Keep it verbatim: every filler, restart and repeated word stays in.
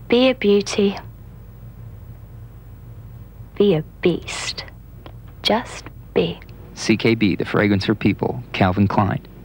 Be a beauty. Be a beast. Just be. C K B, the fragrance for people. Calvin Klein.